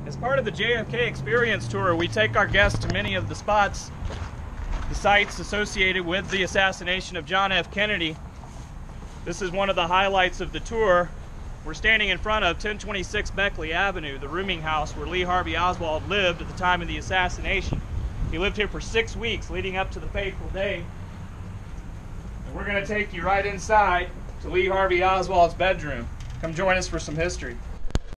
As part of the JFK Experience Tour, we take our guests to many of the spots, the sites associated with the assassination of John F. Kennedy. This is one of the highlights of the tour. We're standing in front of 1026 Beckley Avenue, the rooming house where Lee Harvey Oswald lived at the time of the assassination. He lived here for 6 weeks leading up to the fateful day. And we're going to take you right inside to Lee Harvey Oswald's bedroom. Come join us for some history.